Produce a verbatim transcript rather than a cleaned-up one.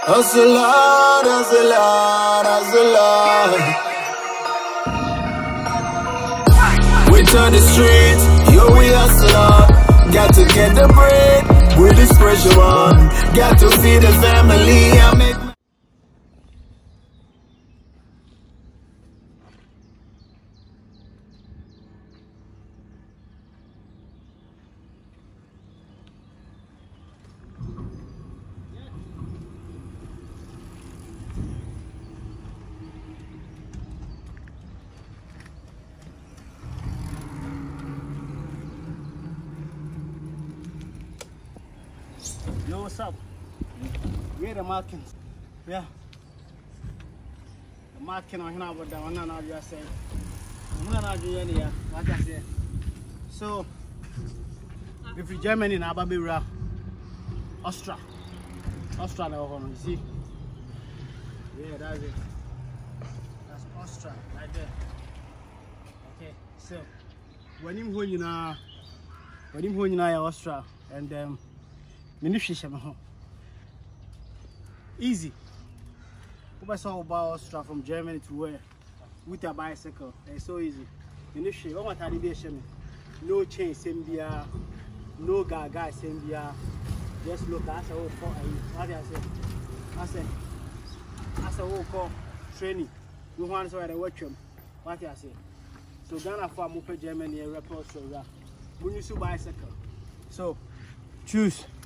Hustle hard, hustle hard, hustle hard. We turn the streets, yo, we hustle hard. Got to get the bread with this pressure on. Got to feed the family and make Yo, what's up? We're the Markins. Yeah. The Markin on here about that one, now you say. I'm not doing any, like I said. So, if you Germany now, Baby Ra, Austria. Austria now, you see? Yeah, that's it. That's Austria, right there. Okay, so, when you hold you now, when you hold you now, Austria, and um, easy. I saw about Austria from Germany to where with a bicycle. It's so easy. No chain, same beer, no gaga, same beer. Just look at the whole what I say. I said, I said, oh, call training. You want to watch them. What I say. So, Ghana for Germany, a report. When you see bicycle. So, choose.